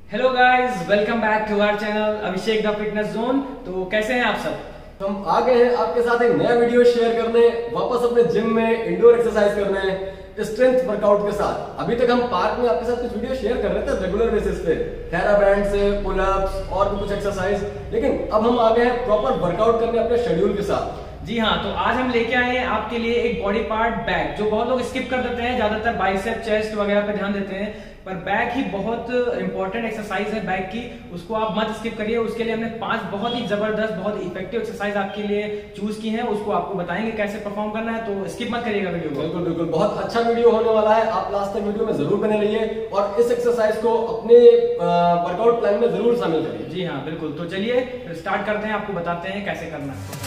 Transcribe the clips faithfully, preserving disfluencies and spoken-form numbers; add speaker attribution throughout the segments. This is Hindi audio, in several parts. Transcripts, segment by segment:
Speaker 1: Hello guys, welcome back to our channel Abhishek the fitness zone. तो कैसे हैं आप सब?
Speaker 2: तो हम आ गए हैं आपके साथ एक नया वीडियो शेयर करने, वापस अपने जिम में इंडोर एक्सरसाइज करने स्ट्रेंथ वर्कआउट के साथ। अभी तक हम पार्क में आपके साथ कुछ वीडियो शेयर कर रहे थे रेगुलर बेसिस पे, थेरा बैंड से, पुलअप्स और भी कुछ एक्सरसाइज, लेकिन अब हम आ गए हैं प्रॉपर वर्कआउट करने अपने शेड्यूल के साथ।
Speaker 1: जी हाँ, तो आज हम लेके आए हैं आपके लिए एक बॉडी पार्ट बैक, जो बहुत लोग स्किप कर देते हैं, ज्यादातर बाइसेप, चेस्ट वगैरह पे ध्यान देते हैं, पर बैक ही बहुत इंपॉर्टेंट एक्सरसाइज है बैक की, उसको आप मत स्किप करिए। उसके लिए हमने पांच बहुत ही जबरदस्त, बहुत इफेक्टिव एक्सरसाइज आपके लिए चूज की है, उसको आपको बताएंगे कैसे परफॉर्म करना है, तो स्किप मत करिएगा वीडियो को।
Speaker 2: बिल्कुल बिल्कुल, बहुत अच्छा वीडियो होने वाला है, आप लास्ट तक वीडियो में जरूर बने रहिए और इस एक्सरसाइज को अपने वर्कआउट प्लान में जरूर शामिल करिए।
Speaker 1: जी हाँ बिल्कुल, तो चलिए स्टार्ट करते हैं, आपको बताते हैं कैसे करना है।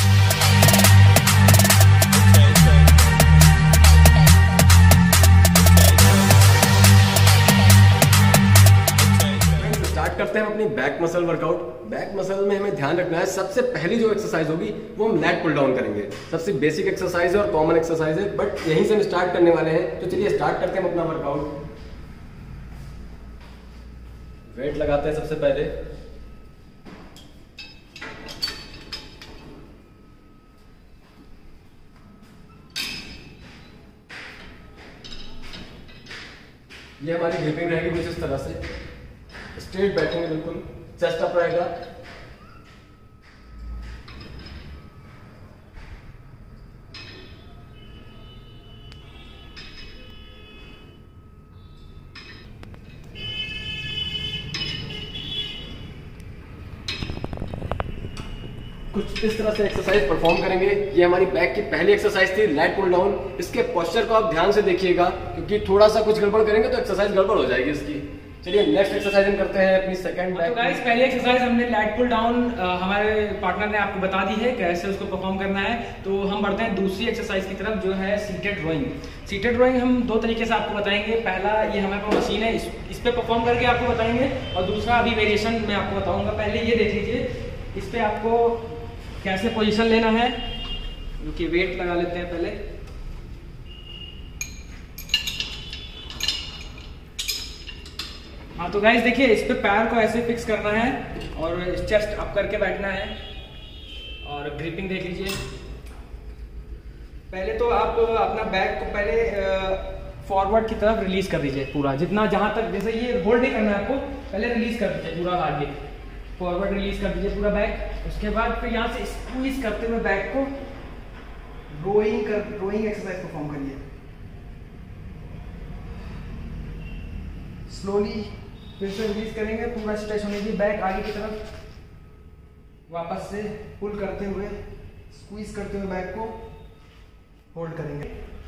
Speaker 2: करते हैं अपनी back muscle workout. Back muscle में हमें ध्यान रखना है, सबसे पहली जो एक्सरसाइज होगी वो हम लैट पुल डाउन करेंगे। सबसे बेसिक एक्सरसाइज है और कॉमन एक्सरसाइज है, बट यहीं से हम स्टार्ट करने वाले हैं। तो चलिए स्टार्ट करते हैं अपना वर्कआउट। वेट लगाते हैं सबसे पहले। ये हमारी ग्रिपिंग रहेगी कुछ इस तरह से, स्ट्रेट बैठेंगे, बिल्कुल चेस्ट अप रहेगा। कुछ इस तरह से एक्सरसाइज परफॉर्म करेंगे। ये हमारी बैक की पहली एक्सरसाइज थी, लैट पुल डाउन। इसके पोस्चर को आप ध्यान से देखिएगा, क्योंकि थोड़ा सा कुछ गड़बड़ करेंगे तो एक्सरसाइज गड़बड़ हो जाएगी इसकी। चलिए नेक्स्ट एक्सरसाइज हम करते हैं अपनी सेकंड बैक।
Speaker 1: तो गाइस, पहली एक्सरसाइज हमने लैट पुल डाउन हमारे पार्टनर ने आपको बता दी है कैसे उसको परफॉर्म करना है। तो हम बढ़ते हैं दूसरी एक्सरसाइज की तरफ, जो है सीटेड रोइंग। सीटेड रोइंग हम दो तरीके से आपको बताएंगे। पहला, ये हमारे पास मशीन है, इस, इस पे परफॉर्म करके आपको बताएंगे, और दूसरा अभी वेरिएशन मैं आपको बताऊंगा। पहले ये देख लीजिए, इस पे आपको कैसे पोजिशन लेना है। रुकिए, वेट लगा लेते हैं पहले। हाँ तो गाइस देखिए, इस पे पैर को ऐसे फिक्स करना है और चेस्ट अप करके बैठना है, और ग्रिपिंग देख लीजिए। पहले तो आप अपना बैक को पहले फॉरवर्ड की तरफ रिलीज कर दीजिए पूरा, जितना जहां तक, जैसे ये होल्ड नहीं करना है आपको, पहले रिलीज कर दीजिए पूरा आगे, फॉरवर्ड रिलीज कर दीजिए पूरा बैक। उसके बाद फिर यहाँ से स्क्वीज करते हुए बैक को रोइंग कर रोइंग एक्सरसाइज परफॉर्म करिए। स्लोली फिर से रिलीज करेंगे, पूरा स्ट्रेच होने की बैक आगे की तरफ, वापस से पुल करते हुए, स्क्वीज करते हुए बैक को होल्ड करेंगे।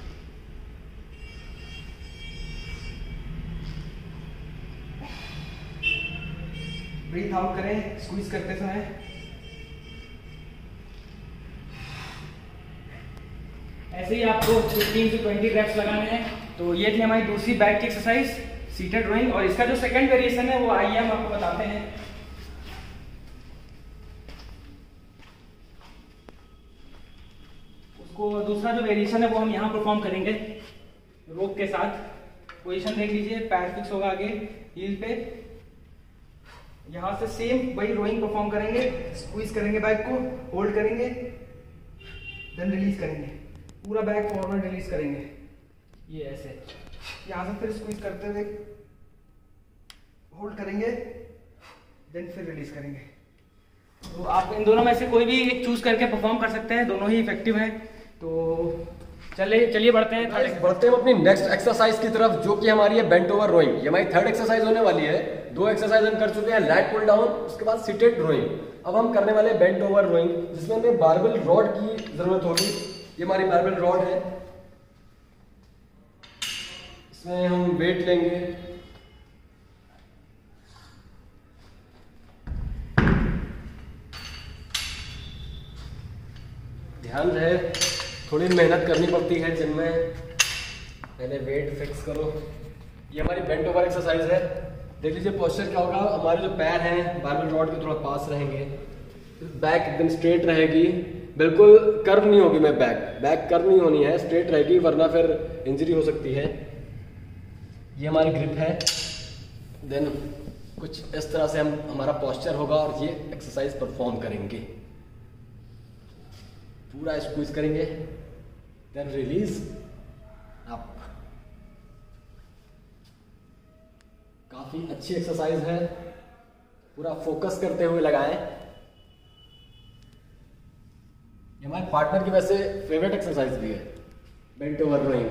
Speaker 1: ब्रीथ आउट करें स्क्वीज करते समय। ऐसे ही आपको फिफ्टीन से ट्वेंटी रेप्स लगाने हैं। तो ये थी हमारी दूसरी बैक की एक्सरसाइज, सीटेड रोइंग। और इसका जो सेकंड वेरिएशन है वो आइए हम आपको बताते हैं। उसको दूसरा जो वेरिएशन है वो हम यहाँ परफॉर्म करेंगे रोप के साथ। पोजीशन देख लीजिए, पैर फिक्स होगा आगे हील पे, यहाँ से सेम वही रोइंग परफॉर्म करेंगे। स्क्वीज करेंगे बैक को, होल्ड करेंगे, देन रिलीज करेंगे, पूरा बैक फॉरवर्ड रिलीज करेंगे, ये ऐसे। यहाँ से फिर स्क्वीज करते हुए होल्ड करेंगे, देन फिर रिलीज करेंगे। तो आप इन दोनों में से कोई भी एक चूज करके परफॉर्म कर सकते हैं, दोनों ही इफेक्टिव हैं। तो चलिए चलिए बढ़ते हैं
Speaker 2: बढ़ते हैं अपनी नेक्स्ट एक्सरसाइज की तरफ, जो कि हमारी है बेंट ओवर रोइंग। ये हमारी थर्ड एक्सरसाइज होने वाली है। दो एक्सरसाइज हम कर चुके हैं, लैट पुल डाउन, उसके बाद सीटेड रोइंग। अब हम करने वाले बेंट ओवर रोइंग, जिसमें हमें बारबेल रॉड की जरूरत होगी। ये हमारी बारबेल रॉड है, इसमें हम वेट लेंगे। ध्यान रहे, थोड़ी मेहनत करनी पड़ती है जिम में। पहले वेट फिक्स करो। ये हमारी बेंट ओवर एक्सरसाइज है। देख लीजिए पोस्चर क्या होगा, हमारे जो पैर हैं बारबेल रॉड के थोड़ा पास रहेंगे, बैक एकदम स्ट्रेट रहेगी, बिल्कुल कर्व नहीं होगी। मैं बैक बैक कर्व नहीं होनी है, स्ट्रेट रहेगी, वरना फिर इंजरी हो सकती है। ये हमारी ग्रिप है। देन कुछ इस तरह से हम हमारा पोस्चर होगा और ये एक्सरसाइज परफॉर्म करेंगे। पूरा स्क्वीज करेंगे, देन रिलीज अप। काफी अच्छी एक्सरसाइज है, पूरा फोकस करते हुए लगाएं। ये हमारे पार्टनर की वैसे फेवरेट एक्सरसाइज भी है, बेंट ओवर रोइंग।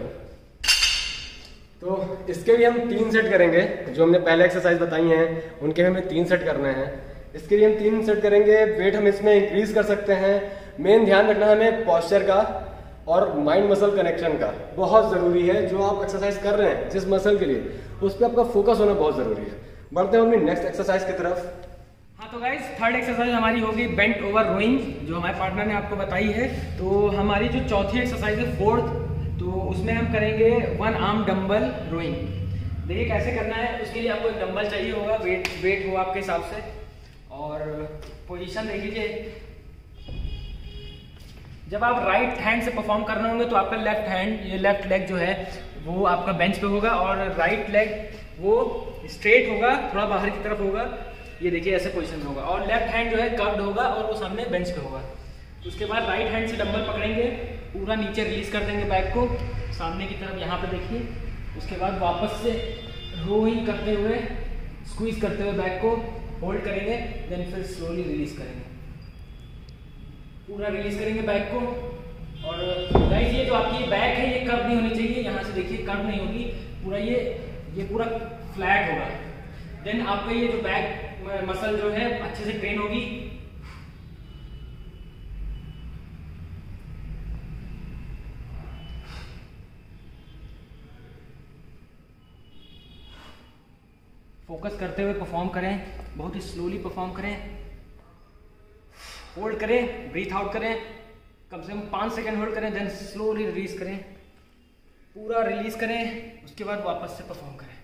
Speaker 2: तो इसके भी हम तीन सेट करेंगे, जो हमने पहले एक्सरसाइज बताई हैं उनके हमें तीन सेट करने हैं। इसके लिए हम तीन सेट करेंगे। वेट हम इसमें इंक्रीज कर सकते हैं। मेन ध्यान रखना है हमें पॉस्चर का और माइंड मसल कनेक्शन का, बहुत ज़रूरी है। जो आप एक्सरसाइज कर रहे हैं जिस मसल के लिए, उस पर आपका फोकस होना बहुत ज़रूरी है। बढ़ते हैं अपनी नेक्स्ट एक्सरसाइज की तरफ।
Speaker 1: हाँ तो गाइस, थर्ड एक्सरसाइज हमारी होगी बेंट ओवर रोइंग, जो हमारे पार्टनर ने आपको बताई है। तो हमारी जो चौथी एक्सरसाइज है, फोर्थ, तो उसमें हम करेंगे वन आर्म डंबल रोइंग। देखिए कैसे करना है। उसके लिए आपको एक डंबल चाहिए होगा, वेट वेट हो आपके हिसाब से, और पोजीशन देख लीजिए। जब आप राइट हैंड से परफॉर्म कर रहे होंगे तो आपका लेफ्ट हैंड, ये लेफ्ट लेग जो है वो आपका बेंच पे होगा, और राइट लेग वो स्ट्रेट होगा, थोड़ा बाहर की तरफ होगा। ये देखिए ऐसे पोजीशन में होगा, और लेफ्ट हैंड जो है कर्व्ड होगा और वो सामने बेंच पे होगा। उसके बाद राइट हैंड से डंबल पकड़ेंगे, पूरा नीचे रिलीज कर देंगे बैक को सामने की तरफ, यहाँ पे देखिए। उसके बाद वापस से रोइंग करते हुए, स्क्वीज करते हुए बैक को होल्ड करेंगे, देन फिर स्लोली रिलीज करेंगे, पूरा रिलीज करेंगे बैक को। और गाइस ये जो आपकी बैक है ये कर्व नहीं होनी चाहिए, यहाँ से देखिए कर्व नहीं होगी, पूरा ये ये पूरा फ्लैट होगा। देन आपका ये जो बैक मसल जो है अच्छे से ट्रेन होगी। फोकस करते हुए परफॉर्म करें, बहुत ही स्लोली परफॉर्म करें, होल्ड करें, ब्रीथ आउट करें, कम से कम पाँच सेकेंड होल्ड करें, देन स्लोली रिलीज करें, पूरा रिलीज करें, उसके बाद वापस से परफॉर्म करें।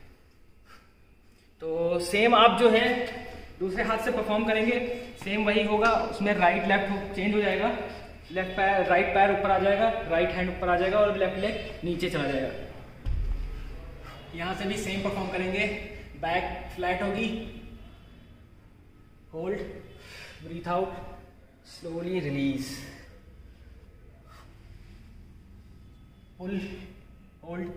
Speaker 1: तो सेम आप जो है दूसरे हाथ से परफॉर्म करेंगे, सेम वही होगा। उसमें राइट लेफ्ट चेंज हो जाएगा, लेफ्ट पैर राइट पैर ऊपर आ जाएगा, राइट हैंड ऊपर आ जाएगा और लेफ्ट लेग नीचे चला जाएगा। यहाँ से भी सेम परफॉर्म करेंगे, बैक फ्लैट होगी, hold, breathe out, slowly release, pull, hold,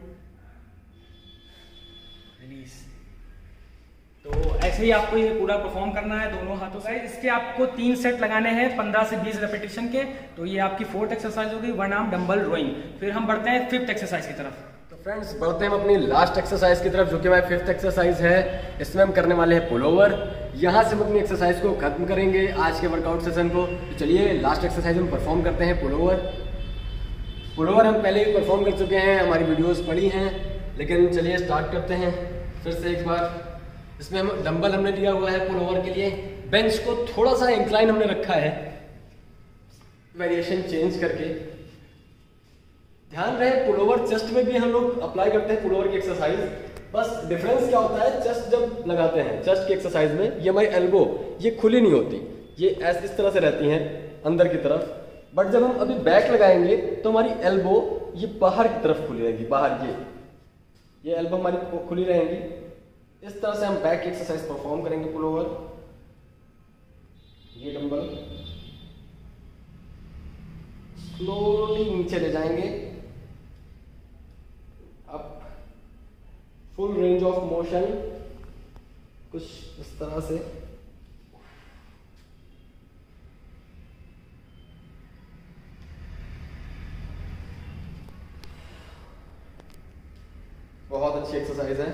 Speaker 1: release. तो ऐसे ही आपको ये पूरा परफॉर्म करना है दोनों हाथों से। इसके आपको तीन सेट लगाने हैं पंद्रह से बीस रेपिटेशन के। तो ये आपकी फोर्थ एक्सरसाइज होगी, वन आर्म डंबल रोइंग। फिर हम बढ़ते हैं फिफ्थ एक्सरसाइज की तरफ।
Speaker 2: तो फ्रेंड्स बढ़ते हैं हम अपनी लास्ट एक्सरसाइज की तरफ, जो कि हमारी फिफ्थ एक्सरसाइज है। इसमें हम करने वाले हैं पुल ओवर। यहाँ से हम अपनी एक्सरसाइज को खत्म करेंगे आज के वर्कआउट सेशन को। तो चलिए लास्ट एक्सरसाइज हम परफॉर्म करते हैं, पुल ओवर। पुल ओवर हम पहले ही परफॉर्म कर चुके हैं, हमारी वीडियोस पड़ी हैं, लेकिन चलिए स्टार्ट करते हैं फिर से एक बार। इसमें हम डंबल हमने लिया हुआ है पुल ओवर के लिए, बेंच को थोड़ा सा इंक्लाइन हमने रखा है, वेरिएशन चेंज करके। ध्यान रहे पुल ओवर चेस्ट में भी हम लोग अप्लाई करते हैं पुल ओवर की एक्सरसाइज। बस डिफरेंस क्या होता है, चेस्ट जब लगाते हैं चेस्ट की एक्सरसाइज में, ये हमारी एल्बो ये खुली नहीं होती, ये ऐसे इस तरह से रहती हैं अंदर की तरफ। बट जब हम अभी बैक लगाएंगे तो हमारी एल्बो ये बाहर की तरफ खुली रहेगी, बाहर ये ये एल्बो हमारी खुली रहेंगी। इस तरह से हम बैक की एक्सरसाइज परफॉर्म करेंगे पुल ओवर। ये डंबल स्लोली नीचे ले जाएंगे, up, full range of motion, कुछ इस तरह से। बहुत अच्छी एक्सरसाइज है।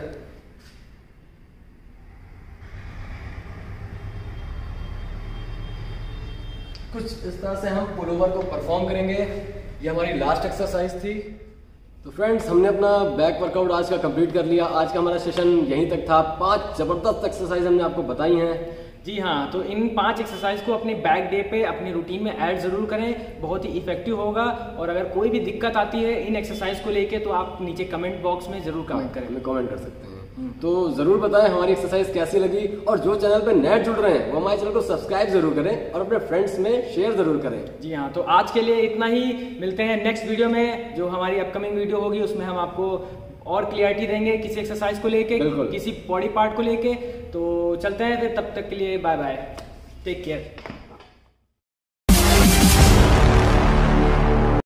Speaker 2: कुछ इस तरह से हम पुल ओवर को परफॉर्म करेंगे। ये हमारी लास्ट एक्सरसाइज थी। तो फ्रेंड्स हमने अपना बैक वर्कआउट आज का कंप्लीट कर लिया। आज का हमारा सेशन यहीं तक था। पांच जबरदस्त एक्सरसाइज हमने आपको बताई हैं।
Speaker 1: जी हाँ, तो इन पांच एक्सरसाइज को अपने बैक डे पे अपनी रूटीन में ऐड जरूर करें, बहुत ही इफेक्टिव होगा। और अगर कोई भी दिक्कत आती है इन एक्सरसाइज को लेके तो आप नीचे कमेंट बॉक्स में जरूर कमेंट करें,
Speaker 2: हमें कमेंट कर सकते हैं। तो जरूर बताएं हमारी एक्सरसाइज कैसी लगी, और जो चैनल पे नए जुड़ रहे हैं वो हमारे चैनल को सब्सक्राइब जरूर करें और अपने फ्रेंड्स में शेयर जरूर करें।
Speaker 1: जी हाँ, तो आज के लिए इतना ही। मिलते हैं नेक्स्ट वीडियो में, जो हमारी अपकमिंग वीडियो होगी उसमें हम आपको और क्लियरिटी देंगे किसी एक्सरसाइज को लेके, किसी बॉडी पार्ट को लेके। तो चलते हैं फिर, तब तक के लिए बाय बाय, टेक केयर।